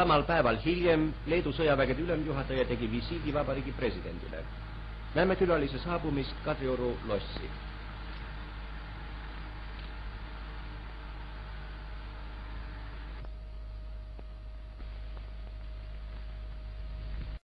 samal päeval hiljem Leedu sõjavägede ülemjuhataja tegi visiidi vabariigi presidendile. Näeme külalise saabumist Kadrioru lossi.